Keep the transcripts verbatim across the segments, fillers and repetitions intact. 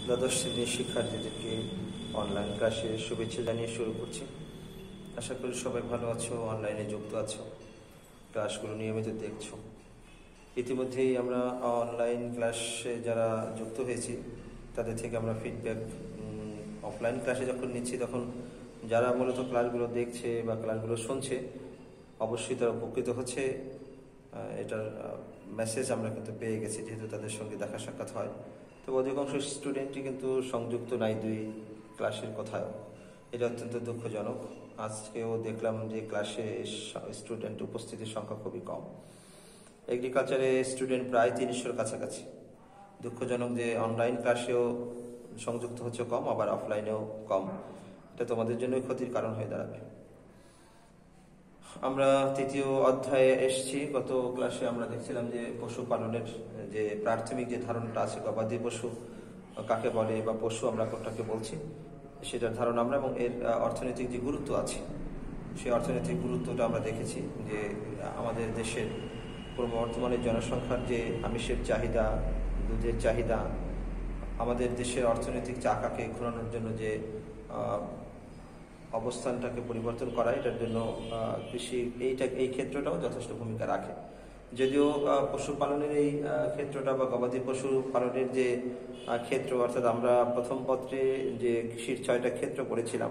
দ্বাদশ শ্রেণীর শিক্ষার্থীদেরকে অনলাইন ক্লাসে শুভেচ্ছা জানিয়ে শুরু করছি। আশা করি সবাই ভালো আছো, অনলাইনে যুক্ত আছো, ক্লাসগুলো নিয়মিত দেখছো। ইতিমধ্যেই আমরা অনলাইন ক্লাসে যারা যুক্ত হয়েছি তাদের থেকে আমরা ফিডব্যাক অফলাইন ক্লাসে যখন নিচ্ছি তখন যারা মূলত ক্লাসগুলো দেখছে বা ক্লাসগুলো শুনছে অবশ্যই তারা উপকৃত হচ্ছে, এটার মেসেজ আমরা কিন্তু পেয়ে গেছি, যেহেতু তাদের সঙ্গে দেখা সাক্ষাৎ হয়। তো অধিকাংশ স্টুডেন্টই কিন্তু সংযুক্ত নাই দুই ক্লাসের কথায়, এটা অত্যন্ত দুঃখজনক। আজকেও দেখলাম যে ক্লাসে স্টুডেন্ট উপস্থিতির সংখ্যা খুবই কম। এগ্রিকালচারে স্টুডেন্ট প্রায় তিনশোর কাছাকাছি। দুঃখজনক যে অনলাইন ক্লাসেও সংযুক্ত হচ্ছে কম, আবার অফলাইনেও কম। এটা তোমাদের জন্যই ক্ষতির কারণ হয়ে দাঁড়াবে। আমরা তৃতীয় অধ্যায়ে এসেছি। গত ক্লাসে আমরা দেখছিলাম যে পশুপালনের যে প্রাথমিক যে ধারণাটা আছে, গবাদি পশু কাকে বলে বা পশু আমরা কোনটাকে বলছি সেটার ধারণা আমরা, এবং এর অর্থনৈতিক যে গুরুত্ব আছে সেই অর্থনৈতিক গুরুত্বটা আমরা দেখেছি। যে আমাদের দেশের ক্রমবর্ধমানের জনসংখ্যার যে আমিষের চাহিদা, দুধের চাহিদা, আমাদের দেশের অর্থনৈতিক চাকাকে ঘোরানোর জন্য যে অবস্থানটাকে পরিবর্তন করা, এটার জন্য কৃষি এইটা এই ক্ষেত্রটাও যথেষ্ট ভূমিকা রাখে। যদিও পশুপালনের এই ক্ষেত্রটা বা গবাদি পশু পালনের যে ক্ষেত্র, অর্থাৎ আমরা প্রথম পত্রে যে কৃষির ছয়টা ক্ষেত্র পড়েছিলাম,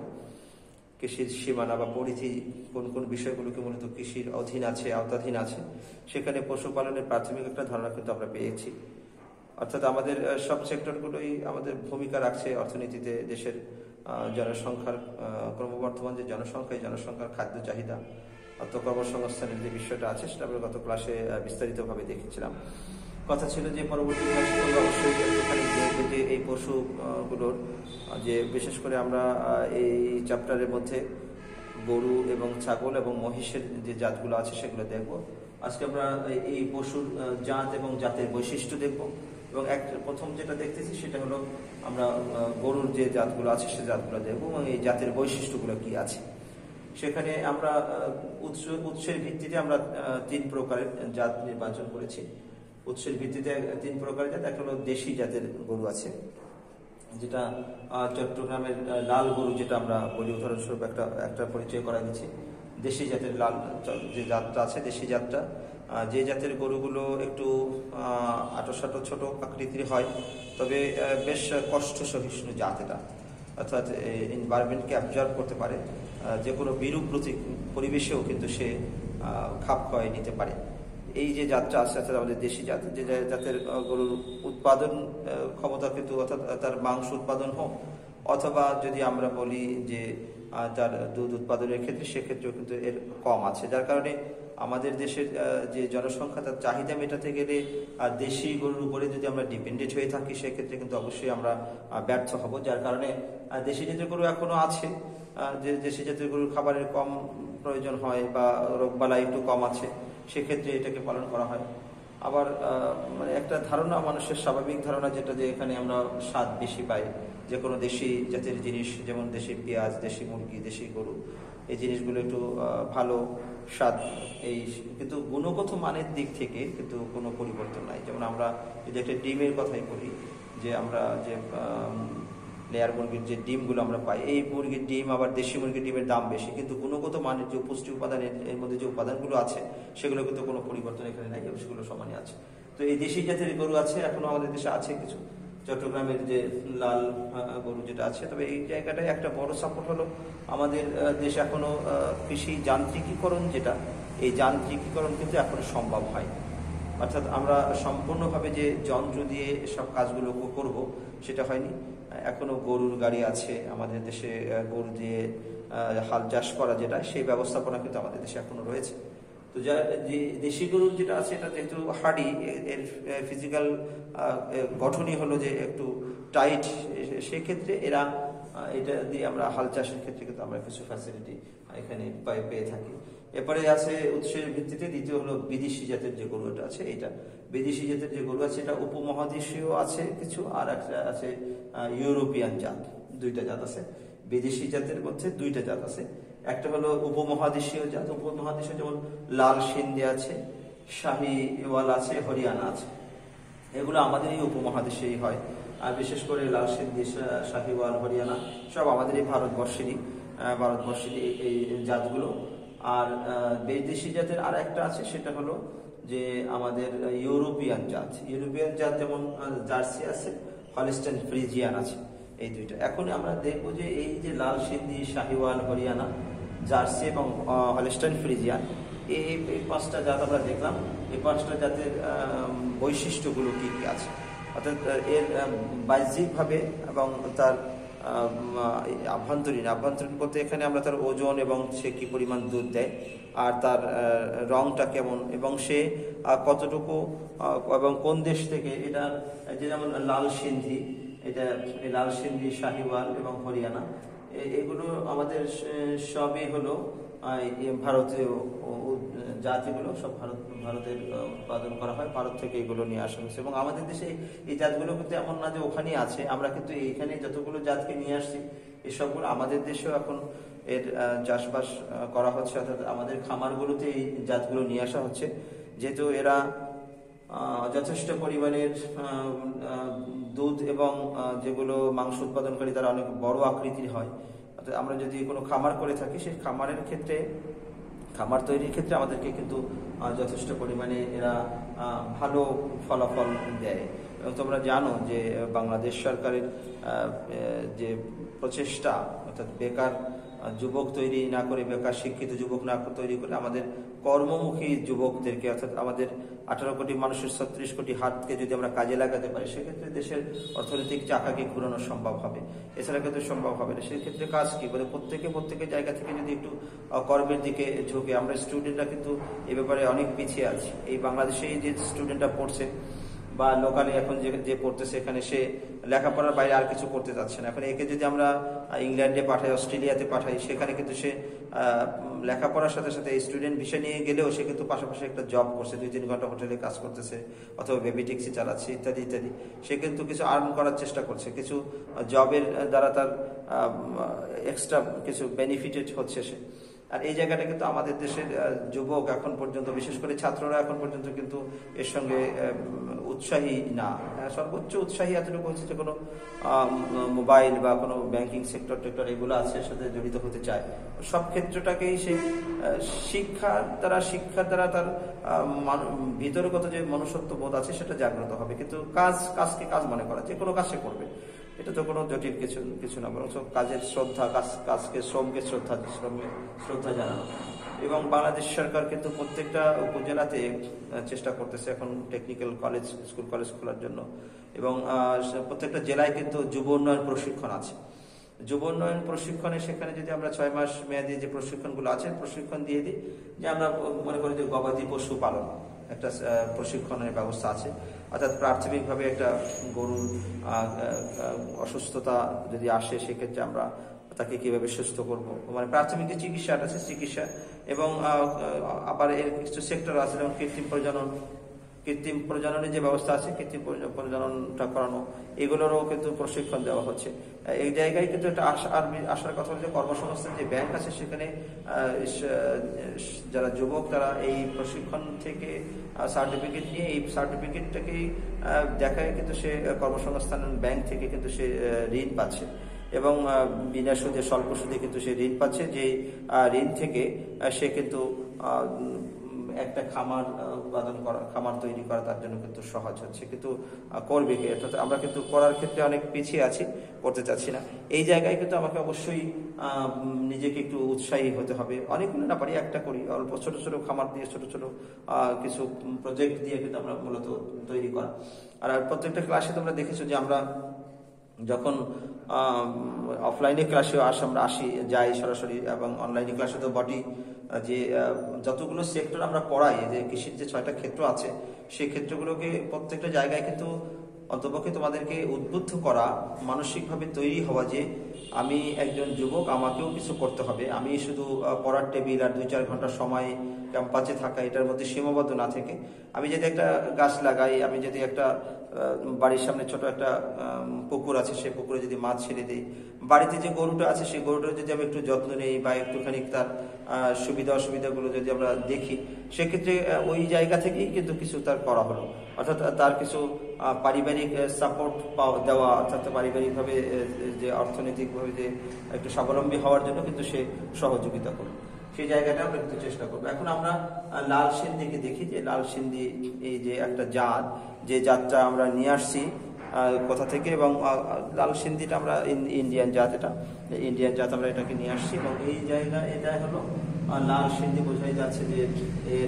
কৃষির সীমানা বা পরিধি, কোন কোন বিষয়গুলোকে মূলত কৃষির অধীন আছে, আওতাধীন আছে, সেখানে পশুপালনের প্রাথমিক একটা ধারণা কিন্তু আমরা পেয়েছি। অর্থাৎ আমাদের সব সেক্টরগুলোই আমাদের ভূমিকা রাখছে অর্থনীতিতে। দেশের জনসংখ্যার ক্রমবর্ধমান যে জনসংখ্যা, জনসংখ্যার খাদ্য চাহিদা, কর্মসংস্থানের যে বিষয়টা আছে সেটা আমরা গত ক্লাসে বিস্তারিতভাবে দেখেছিলাম। কথা ছিল যে পরবর্তী ক্লাসে তোমরা অবশ্যই একটুখানি দেখবে যে এই পশুগুলোর যে বিশেষ করে আমরা এই চ্যাপ্টারের মধ্যে গরু এবং ছাগল এবং মহিষের যে জাতগুলো আছে সেগুলো দেখব। আজকে আমরা এই পশুর জাত এবং জাতের বৈশিষ্ট্য দেখব, এবং এক প্রথম যেটা দেখতেছি সেটা হলো আমরা গরুর যে জাতগুলো আছে সে জাতগুলো দেখবো এবং এই জাতের বৈশিষ্ট্যগুলো কি আছে। সেখানে আমরা উৎস উৎসের ভিত্তিতে আমরা তিন প্রকারের জাত নির্বাচন করেছি। উৎসের ভিত্তিতে তিন প্রকারের জাত। একটা হলো দেশি জাতের গরু আছে, যেটা চট্টগ্রামের লাল গরু যেটা আমরা বলি, উদাহরণস্বরূপ একটা একটা পরিচয় করা গেছে। দেশি জাতের লাল যে জাতটা আছে, দেশি জাতটা, যে জাতের গরুগুলো একটু আটোসাটো ছোট আকৃতির হয়, তবে বেশ কষ্ট সহিষ্ণু জাত এটা, অর্থাৎ এনভায়রনমেন্টকে অ্যাবজর্ব করতে পারে, যে কোনো বিরূপ পরিবেশেও কিন্তু সে খাপ খাওয়াই নিতে পারে। এই যে জাতটা আছে, অর্থাৎ আমাদের দেশি জাত, যে জাতের গরুর উৎপাদন ক্ষমতা কিন্তু, অর্থাৎ তার মাংস উৎপাদন হোক, অথবা যদি আমরা বলি যে তার দুধ উৎপাদনের ক্ষেত্রে, সেক্ষেত্রেও কিন্তু এর কম আছে। যার কারণে আমাদের দেশের যে জনসংখ্যা, তার চাহিদা মেটাতে গেলে দেশি গরুর উপরে যদি আমরা ডিপেন্ডেন্ট হয়ে থাকি, সেক্ষেত্রে কিন্তু অবশ্যই আমরা ব্যর্থ হব। যার কারণে দেশি জাতের গরু এখনো আছে, যে দেশি জাতের গরুর খাবারের কম প্রয়োজন হয় বা রোগবালাই একটু কম আছে, সেক্ষেত্রে এটাকে পালন করা হয়। আবার মানে একটা ধারণা, মানুষের স্বাভাবিক ধারণা যেটা, যে এখানে আমরা স্বাদ বেশি পাই যে কোনো দেশি জাতের জিনিস, যেমন দেশি পেঁয়াজ, দেশি মুরগি, দেশি গরু, এই জিনিসগুলো একটু ভালো স্বাদ। এই কিন্তু গুণগত মানের দিক থেকে কিন্তু কোনো পরিবর্তন নাই। যেমন আমরা যদি একটা ডিমের কথাই বলি, যে আমরা যে লেয়ার মুরগির যে ডিমগুলো আমরা পাই, এই মুরগির ডিম আবার দেশি মুরগির ডিমের দাম বেশি, কিন্তু গুণগত মানের যে পুষ্টি উপাদান, এর মধ্যে যে উপাদানগুলো আছে সেগুলো কিন্তু কোনো পরিবর্তন এখানে নাই, সেগুলো সমানই আছে। তো এই দেশি জাতের গরু আছে, এখনো আমাদের দেশে আছে কিছু, চট্টগ্রামের যে লাল গরু যেটা আছে। তবে এই জায়গাটায় একটা বড় সাপোর্ট হলো আমাদের দেশে এখনো কৃষি যান্ত্রিকীকরণ, যেটা এই যান্ত্রিকীকরণ কিন্তু এখনো সম্ভব হয়। অর্থাৎ আমরা সম্পূর্ণভাবে যে যন্ত্র দিয়ে সব কাজগুলো করব সেটা হয়নি। এখনো গরুর গাড়ি আছে আমাদের দেশে, গরু দিয়ে হাল চাষ করা যেটা, সেই ব্যবস্থাপনা কিন্তু আমাদের দেশে এখনো রয়েছে। তো যা যে দেশি গরুর যেটা আছে, এটা যেহেতু হার্ডি, এর ফিজিক্যাল গঠনই হলো যে একটু টাইট, সেক্ষেত্রে এরা এটা দিয়ে আমরা হাল চাষের ক্ষেত্রে কিন্তু আমরা কিছু ফ্যাসিলিটি এখানে পেয়ে থাকি। এরপরে আছে উৎসের ভিত্তিতে দ্বিতীয় হলো বিদেশি জাতের যে গরুটা আছে, এটা বিদেশি জাতের যে গরু আছে, এটা উপমহাদেশীয় আছে কিছু, আর একটা আছে ইউরোপিয়ান জাত। দুইটা জাত আছে বিদেশি জাতের মধ্যে, দুইটা জাত আছে। একটা হলো উপমহাদেশীয় জাত। উপমহাদেশীয় যেমন লাল সিন্ধি আছে, শাহিওয়াল আছে, হরিয়ানা আছে। এগুলো আমাদের এই উপমহাদেশেই হয়। আর বিশেষ করে লাল সিন্ধি, শাহিওয়াল, হরিয়ানা সব আমাদের এই ভারতবর্ষেরই ভারতবর্ষেরই এই জাতগুলো। আর বিদেশি জাতের আর একটা আছে, সেটা হলো যে আমাদের ইউরোপিয়ান জাত। ইউরোপিয়ান জাত যেমন জার্সি আছে, হলস্টাইন ফ্রিজিয়ান আছে, এই দুইটা। এখন আমরা দেখবো যে এই যে লাল সিন্ধি, শাহিওয়াল, হরিয়ানা, জার্সি এবং হলস্টাইন ফ্রিজিয়ান, এই এই পাঁচটা জাত আমরা দেখলাম। এই পাঁচটা জাতের বৈশিষ্ট্যগুলো কী কী আছে, অর্থাৎ এর বাহ্যিকভাবে এবং তার আভ্যন্তরীণ আভ্যন্তরীণ বলতে এখানে আমরা তার ওজন এবং সে কী পরিমাণ দুধ দেয়, আর তার রংটা কেমন, এবং সে কতটুকু এবং কোন দেশ থেকে। এটা যে যেমন লাল সিন্ধি, এটা লাল সিন্ধি, শাহিওয়াল এবং হরিয়ানা, এগুলো আমাদের সবই হলো ভারতীয় জাতিগুলো, সব ভারত ভারতের উৎপাদন করা হয়, ভারত থেকে এগুলো নিয়ে আসা হয়েছে। এবং আমাদের দেশে এই জাতগুলো কিন্তু এমন না যে ওখানেই আছে, আমরা কিন্তু এইখানে যতগুলো জাতকে নিয়ে আসছি এসবগুলো আমাদের দেশেও এখন এর চাষবাস করা হচ্ছে, অর্থাৎ আমাদের খামারগুলোতে এই জাতগুলো নিয়ে আসা হচ্ছে। যেহেতু এরা যথেষ্ট পরিমাণের দুধ এবং যেগুলো মাংস উৎপাদনকারী তারা অনেক বড় আকৃতির হয়। অর্থাৎ আমরা যদি কোনো খামার করে থাকি, সেই খামারের ক্ষেত্রে খামার তৈরির ক্ষেত্রে আমাদেরকে কিন্তু যথেষ্ট পরিমাণে এরা ভালো ফলাফল দেয়। এবং তোমরা জানো যে বাংলাদেশ সরকারের যে প্রচেষ্টা, অর্থাৎ বেকার যুবক তৈরি না করে, বেকার শিক্ষিত যুবক না তৈরি করে আমাদের কর্মমুখী যুবকদেরকে, অর্থাৎ আমাদের আঠারো কোটি মানুষের ছত্রিশ কোটি হাতকে যদি আমরা কাজে লাগাতে পারি, সেক্ষেত্রে দেশের অর্থনৈতিক চাকাকে ঘুরানো সম্ভব হবে। এছাড়া কিন্তু সম্ভব হবে না। সেক্ষেত্রে কাজ কি বলে, প্রত্যেকে প্রত্যেকের জায়গা থেকে যদি একটু কর্মের দিকে ঝুঁকে। আমরা স্টুডেন্টরা কিন্তু এ ব্যাপারে অনেক পিছিয়ে আছি। এই বাংলাদেশে যে স্টুডেন্টরা পড়ছে বা লোকালি এখন যে যে পড়তেছে, এখানে সে লেখাপড়ার বাইরে আর কিছু করতে যাচ্ছে না। এখন একে যদি আমরা ইংল্যান্ডে পাঠাই, অস্ট্রেলিয়াতে পাঠাই, সেখানে কিন্তু সে লেখাপড়ার সাথে সাথে স্টুডেন্ট ভিসা নিয়ে গেলেও সে কিন্তু পাশাপাশি একটা জব করছে, দুই তিন ঘন্টা হোটেলে কাজ করতেছে, অথবা বেবি ট্যাক্সি চালাচ্ছে, ইত্যাদি ইত্যাদি। সে কিন্তু কিছু আর্ন করার চেষ্টা করছে, কিছু জবের দ্বারা তার এক্সট্রা কিছু বেনিফিটেড হচ্ছে সে। আর এই জায়গাটা কিন্তু আমাদের দেশের যুবক এখন পর্যন্ত, বিশেষ করে ছাত্ররা এখন পর্যন্ত কিন্তু এর সঙ্গে উৎসাহী না। সর্বোচ্চ উৎসাহী এতটুকু হচ্ছে যে কোনো মোবাইল বা কোনো ব্যাংকিং সেক্টর টেক্টর এগুলো আছে, এর সাথে জড়িত হতে চায়। সব ক্ষেত্রটাকেই সেই শিক্ষার দ্বারা শিক্ষার দ্বারা তার ভিতরগত যে মনুষ্যত্ব বোধ আছে সেটা জাগ্রত হবে। কিন্তু কাজ কাজকে কাজ মনে করা, যে কোনো কাজ সে করবে, এটা তো কোনো জটিল কিছু কিছু না, বরং কাজের শ্রদ্ধা, কাজ কাজকে শ্রমকে শ্রদ্ধা শ্রমে শ্রদ্ধা জানানো। এবং বাংলাদেশ সরকার কিন্তু প্রত্যেকটা উপজেলাতে চেষ্টা করতেছে এখন টেকনিক্যাল কলেজ, স্কুল কলেজ খোলার জন্য। এবং প্রত্যেকটা জেলায় কিন্তু যুব উন্নয়ন প্রশিক্ষণ আছে। যুব উন্নয়ন প্রশিক্ষণে সেখানে যদি আমরা ছয় মাস মেয়াদী যে প্রশিক্ষণগুলো আছে, প্রশিক্ষণ দিয়ে দিই, যে আমরা মনে করি যে গবাদি পশু পালন একটা প্রশিক্ষণের ব্যবস্থা আছে। অর্থাৎ প্রাথমিকভাবে একটা গরুর অসুস্থতা যদি আসে, সেক্ষেত্রে আমরা তাকে কিভাবে সুস্থ করব, মানে প্রাথমিক যে চিকিৎসাটা আছে চিকিৎসা। এবং আবার এর কিছু সেক্টর আছে, যেমন কৃত্রিম প্রজনন, কৃত্রিম প্রজননের যে ব্যবস্থা আছে, কৃত্রিম প্রজননটা করানো, এগুলোরও কিন্তু প্রশিক্ষণ দেওয়া হচ্ছে। এই জায়গায় কিন্তু একটা আসার কথা হচ্ছে কর্মসংস্থান যে ব্যাংক আছে, সেখানে যারা যুবক তারা এই প্রশিক্ষণ থেকে সার্টিফিকেট নিয়ে এই সার্টিফিকেটটাকেই দেখায় কিন্তু সে কর্মসংস্থান ব্যাংক থেকে কিন্তু সে ঋণ পাচ্ছে, এবং বিনা সুদে স্বল্প সুদে কিন্তু সে ঋণ পাচ্ছে। যে ঋণ থেকে সে কিন্তু একটা খামার উৎপাদন করা, খামার তৈরি করা তার জন্য কিন্তু সহজ হচ্ছে। কিন্তু করবে কি, অর্থাৎ আমরা কিন্তু করার ক্ষেত্রে অনেক পিছিয়ে আছি, করতে চাচ্ছি না। এই জায়গায় কিন্তু আমাকে অবশ্যই নিজেকে একটু উৎসাহী হতে হবে। অনেকগুলো না পারি, একটা করি, অল্প ছোট ছোট খামার দিয়ে, ছোট ছোট কিছু প্রজেক্ট দিয়ে কিন্তু আমরা মূলত তৈরি করা। আর প্রত্যেকটা ক্লাসে তোমরা দেখেছো যে আমরা যখন অফলাইনে ক্লাসেও আস আমরা আসি যাই সরাসরি, এবং অনলাইনে ক্লাসে তো বটেই, যে যতগুলো সেক্টর আমরা পড়াই, যে কৃষির যে ছয়টা ক্ষেত্র আছে, সেই ক্ষেত্রগুলোকে প্রত্যেকটা জায়গায় কিন্তু অন্তপক্ষে তোমাদেরকে উদ্বুদ্ধ করা, মানসিকভাবে তৈরি হওয়া যে আমি একজন যুবক, আমাকেও কিছু করতে হবে। আমি শুধু পড়ার টেবিল আর দুই চার ঘন্টা সময় ক্যাম্পাসে থাকা, এটার মধ্যে সীমাবদ্ধ না থেকে আমি যদি একটা গাছ লাগাই, আমি যদি একটা বাড়ির সামনে ছোট একটা পুকুর আছে, সেই পুকুরে যদি মাছ ছেড়ে দিই, বাড়িতে যে গরুটা আছে সেই গরুটার যদি আমি একটু যত্ন নেই বা একটুখানি তার সুবিধা অসুবিধাগুলো যদি আমরা দেখি, সেক্ষেত্রে ওই জায়গা থেকেই কিন্তু কিছু তার করা হলো। অর্থাৎ তার কিছু পারিবারিক সাপোর্ট দেওয়া, অর্থাৎ পারিবারিকভাবে যে অর্থনৈতিকভাবে যে একটু স্বাবলম্বী হওয়ার জন্য কিন্তু সে সহযোগিতা করবে, সেই জায়গাটা আমরা কিন্তু চেষ্টা করবো। এখন আমরা লাল সিন্ধিকে দেখি যে লাল সিন্ধি এই যে একটা জাত, যে জাতটা আমরা নিয়ে আসছি কোথা থেকে, এবং লাল সিন্ধিটা আমরা ইন্ডিয়ান জাত, এটা ইন্ডিয়ান জাত আমরা এটাকে নিয়ে আসছি, এবং এই জায়গা এটা হলো লাল সিন্ধি, বোঝাই যাচ্ছে যে এর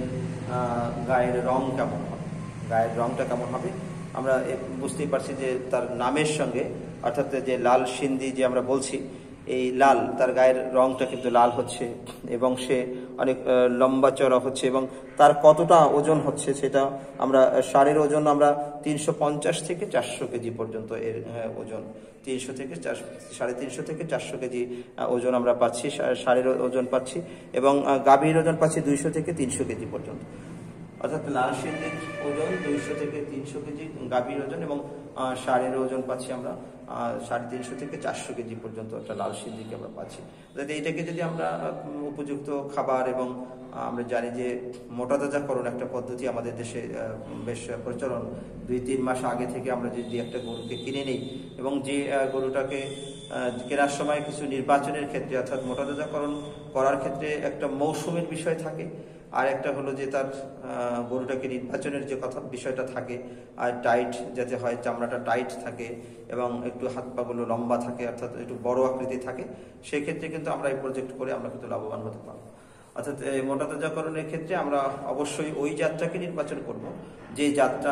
গায়ের রং কেমন হবে, গায়ের রংটা কেমন হবে আমরা বুঝতেই পারছি যে তার নামের সঙ্গে, অর্থাৎ যে লাল সিন্ধি যে আমরা বলছি, এই লাল তার গায়ের রংটা কিন্তু লাল হচ্ছে, এবং সে অনেক লম্বা চড়া হচ্ছে, এবং তার কতটা ওজন হচ্ছে সেটা আমরা, ষাঁড়ের ওজন আমরা তিনশো পঞ্চাশ থেকে চারশো কেজি পর্যন্ত এর ওজন, তিনশো থেকে চার সাড়ে তিনশো থেকে চারশো কেজি ওজন আমরা পাচ্ছি, ষাঁড়ের ওজন পাচ্ছি, এবং গাভীর ওজন পাচ্ছি দুইশো থেকে তিনশো কেজি পর্যন্ত। অর্থাৎ লাল সিন্ধির ওজন দুইশো থেকে তিনশো কেজি গাভীর ওজন, এবং ষাঁড়ের ওজন পাচ্ছি আমরা সাড়ে তিনশো থেকে চারশো কেজি পর্যন্ত একটা লাল সিন্ধিকে আমরা পাচ্ছি। অর্থাৎ এইটাকে যদি আমরা উপযুক্ত খাবার, এবং আমরা জানি যে মোটাতাজাকরণ একটা পদ্ধতি আমাদের দেশে বেশ প্রচলন, দুই তিন মাস আগে থেকে আমরা যদি একটা গরুকে কিনে নিই, এবং যে গরুটাকে কেনার সময় কিছু নির্বাচনের ক্ষেত্রে, অর্থাৎ মোটাতাজাকরণ করার ক্ষেত্রে একটা মৌসুমের বিষয় থাকে, আর একটা হলো যে তার গরুটাকে নির্বাচনের যে কথা বিষয়টা থাকে, আর টাইট যাতে হয়, চামড়াটা টাইট থাকে এবং একটু হাত পাগুলো লম্বা থাকে, অর্থাৎ একটু বড় আকৃতি থাকে, সেই ক্ষেত্রে কিন্তু আমরা এই প্রজেক্ট করে আমরা কিন্তু লাভবান হতে পারবো। অর্থাৎ মোটাতাজাকরণের ক্ষেত্রে আমরা অবশ্যই ওই জাতটাকে নির্বাচন করব যে জাতটা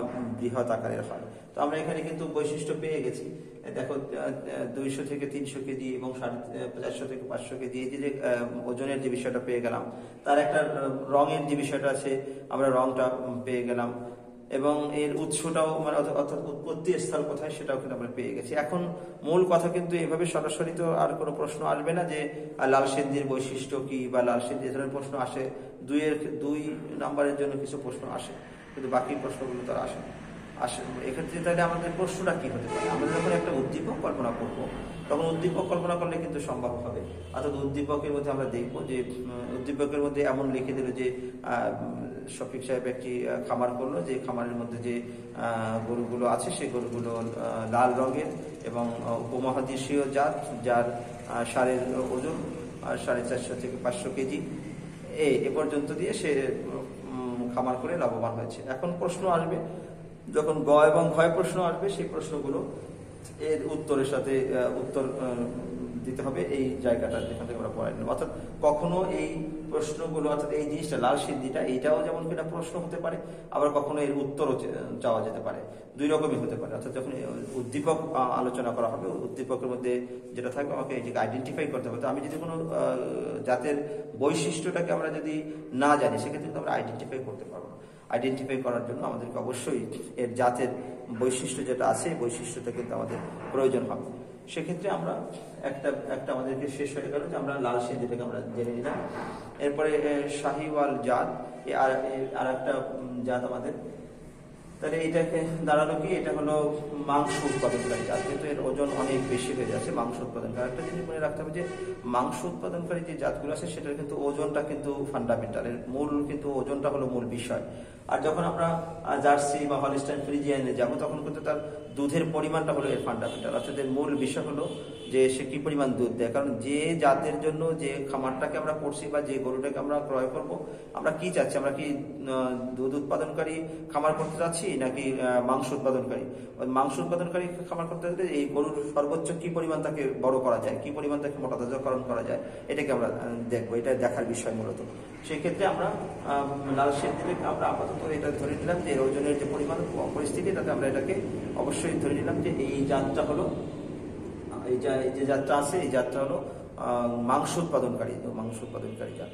বৃহৎ আকারের হয়। তো আমরা এখানে কিন্তু বৈশিষ্ট্য পেয়ে গেছি, দেখো দুইশো থেকে তিনশো কেজি এবং সাড়ে চারশো থেকে পাঁচশো কেজি, এই যে ওজনের যে বিষয়টা পেয়ে গেলাম, তার একটা রঙের যে বিষয়টা আছে আমরা রংটা পেয়ে গেলাম, এবং এর উৎসটাও মানে অর্থাৎ উৎপত্তি স্থল কোথায় সেটাও কিন্তু আমরা পেয়ে গেছি। এখন মূল কথা কিন্তু এভাবে সরাসরি তো আর কোনো প্রশ্ন আসবে না যে লাল সিন্ধির বৈশিষ্ট্য কি, বা লাল সিন্ধি এ ধরনের প্রশ্ন আসে, দুইয়ের দুই নাম্বারের জন্য কিছু প্রশ্ন আসে, কিন্তু বাকি প্রশ্নগুলো তো আর আসে না। আসে এক্ষেত্রে তাহলে আমাদের প্রশ্নটা কি হতে পারে, আমরা যখন একটা উদ্দীপক কল্পনা করবো তখন উদ্দীপক কল্পনা করলে কিন্তু সম্ভব হবে। অর্থাৎ উদ্দীপকের মধ্যে আমরা দেখবো যে উদ্দীপকের মধ্যে এমন লিখে দিল যে শফিক সাহেব একটি খামার করলো, যে খামারের মধ্যে যে গরুগুলো আছে সেই গরুগুলো লাল রঙের এবং উপমহাদেশীয় জাত, যার ষাঁড়ের ওজন সাড়ে চারশো থেকে পাঁচশো কেজি এ পর্যন্ত দিয়ে সে খামার করে লাভবান হয়েছে। এখন প্রশ্ন আসবে, যখন গ এবং ঘয় প্রশ্ন আসবে, সেই প্রশ্নগুলো এর উত্তরের সাথে উত্তর দিতে হবে এই জায়গাটা যেখান থেকে আমরা পড়াই নেব। অর্থাৎ কখনো এই প্রশ্নগুলো, অর্থাৎ এই জিনিসটা লাল সিন্ধিটা, এইটাও যেমন কিনা প্রশ্ন হতে পারে, আবার কখনো এর উত্তরও চাওয়া যেতে পারে, দুই রকমই হতে পারে। অর্থাৎ যখন উদ্দীপক আলোচনা করা হবে, উদ্দীপকের মধ্যে যেটা থাকবে আমাকে এটাকে আইডেন্টিফাই করতে হবে। তো আমি যদি কোনো জাতের বৈশিষ্ট্যটাকে আমরা যদি না জানি, সেক্ষেত্রে কিন্তু আমরা আইডেন্টিফাই করতে পারবো না। আইডেন্টিফাই করার জন্য আমাদেরকে অবশ্যই এর জাতের বৈশিষ্ট্য যেটা আছে, বৈশিষ্ট্যটা কিন্তু আমাদের প্রয়োজন হবে। সেক্ষেত্রে আমরা একটা একটা আমাদেরকে শেষ হয়ে গেল যে আমরা লাল সিন্ধিটাকে আমরা জেনে নিলাম। এরপরে শাহিওয়াল জাত, আর একটা জাত আমাদের, তাহলে এটাকে দাঁড়ালো কি, এটা হলো মাংস উৎপাদনকারী জাত, কিন্তু এর ওজন অনেক বেশি হয়ে যাচ্ছে। মাংস উৎপাদনকারী একটা জিনিস মনে রাখতে হবে যে মাংস উৎপাদনকারী যে জাতগুলো আছে সেটার কিন্তু ওজনটা কিন্তু ফান্ডামেন্টাল, এর মূল কিন্তু ওজনটা হলো মূল বিষয়। আর যখন আমরা জার্সি বা হলিস্টাইন ফ্রিজিয়ানে যাবো, তখন কিন্তু তার দুধের পরিমাণটা হলো এর ফান্ডামেন্টাল, অর্থাৎ এর মূল বিষয় হলো যে সে কি পরিমাণ দুধ দেয়। কারণ যে জাতের জন্য যে খামারটাকে আমরা করছি বা যে গরুটাকে আমরা ক্রয় করব, আমরা কি চাচ্ছি, আমরা কি দুধ উৎপাদনকারী খামার করতে চাচ্ছি নাকি মাংস উৎপাদনকারী? মাংস উৎপাদনকারী খামার করতে গেলে এই গরুর সর্বোচ্চ কি পরিমাণ তাকে বড় করা যায়, কি পরিমাণ তাকে মোটাতাজাকরণ করা যায়, এটাকে আমরা দেখবো, এটা দেখার বিষয় মূলত। সেই ক্ষেত্রে আমরা লাল সিন্ধিটাকে আমরা আপাতত এটা ধরে নিলাম যে এর ওজনের যে পরিমাণ পরিস্থিতি, তাতে আমরা এটাকে অবশ্যই ধরে নিলাম যে এই জাতটা হলো, এই যে জাতটা আছে এই জাতটা হলো মাংস উৎপাদনকারী, মাংস উৎপাদনকারী জাত।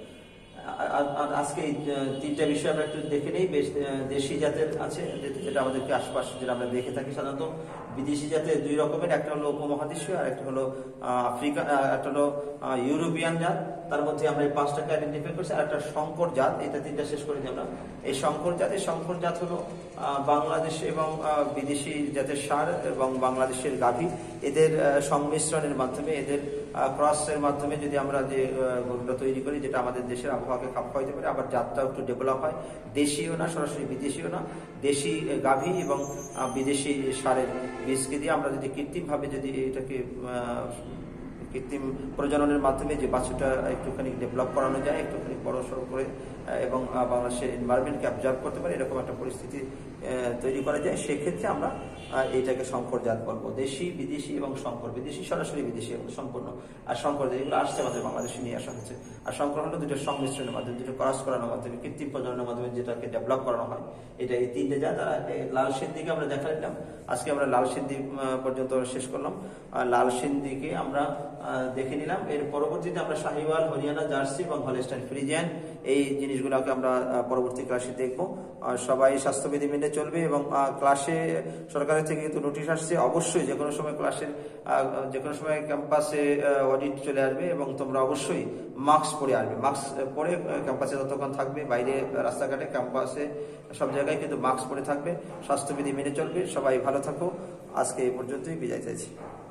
আর আজকে এই তিনটা বিষয় আমরা একটু দেখে নেই। বেশ দেশি জাতের আছে, যেটা আমাদেরকে আশপাশ যেটা আমরা দেখে থাকি সাধারণত। বিদেশি জাতের দুই রকমের, একটা হলো উপমহাদেশীয় আর একটা হলো আফ্রিকা, একটা হলো ইউরোপিয়ান জাত। তার মধ্যে আমরা এই পাঁচটাকে আইডেন্টিফাই করছি। আর একটা শঙ্কর জাত, এটা তিনটা শেষ করে দিই আমরা। এই শঙ্কর জাত, এই শঙ্কর জাত হলো বাংলাদেশ এবং বিদেশি জাতের ষাঁড় এবং বাংলাদেশের গাভী এদের সংমিশ্রণের মাধ্যমে, এদের ক্রসের মাধ্যমে যদি আমরা যে গরুটা তৈরি করি, যেটা আমাদের দেশের আবহাওয়াকে খাপ খাওয়াইতে পারে, আবার জাতটাও একটু ডেভেলপ হয়, দেশীয় না সরাসরি বিদেশিও না, দেশি গাভী এবং বিদেশি ষাঁড়ের বীজকে দিয়ে আমরা যদি কৃত্রিমভাবে যদি এটাকে কৃত্রিম প্রজননের মাধ্যমে যে বাছুরটা একটুখানি ডেভেলপ করানো যায়, একটুখানি বড় সড়ো করে এবং বাংলাদেশের এনভায়রনমেন্টকে অবজার্ভ করতে পারে, এরকম একটা পরিস্থিতি তৈরি করা যায়, সেক্ষেত্রে আমরা এইটাকে শঙ্কর জাত বলবো। দেশি, বিদেশি এবং শঙ্কর। বিদেশি সরাসরি বিদেশি এবং সম্পূর্ণ, আর শঙ্কর যেগুলো আসছে আমাদের বাংলাদেশে নিয়ে আসা হচ্ছে। আর শঙ্কর হলো দুটো সংমিশ্রণের মাধ্যমে, দুটো ক্রস করানোর মাধ্যমে, কৃত্রিম প্রজননের মাধ্যমে যেটাকে ডেভেলপ করানো হয়। এটা এই তিনটে জাত। আর লাল সিন্ধিকে আমরা দেখা নিলাম, আজকে আমরা লাল সিন্ধি পর্যন্ত শেষ করলাম। লাল সিন্ধিকে আমরা দেখে নিলাম। এর পরবর্তীতে আমরা শাহিওয়াল, হরিয়ানা, জার্সি এবং হলস্টাইন ফ্রিজিয়ান এই জিনিসগুলোকে আমরা পরবর্তী ক্লাসে দেখব। সবাই স্বাস্থ্যবিধি মেনে চলবে এবং ক্লাসে সরকারের থেকে কিন্তু নোটিশ আসছে, অবশ্যই যে কোনো সময় ক্লাসের যে কোনো সময় ক্যাম্পাসে অডিট চলে আসবে এবং তোমরা অবশ্যই মাস্ক পরে আসবে। মাস্ক পরে ক্যাম্পাসে যতক্ষণ থাকবে, বাইরে রাস্তাঘাটে, ক্যাম্পাসে, সব জায়গায় কিন্তু মাস্ক পরে থাকবে, স্বাস্থ্যবিধি মেনে চলবে। সবাই ভালো থাকো। আজকে এই পর্যন্তই বিদায় চাইছি।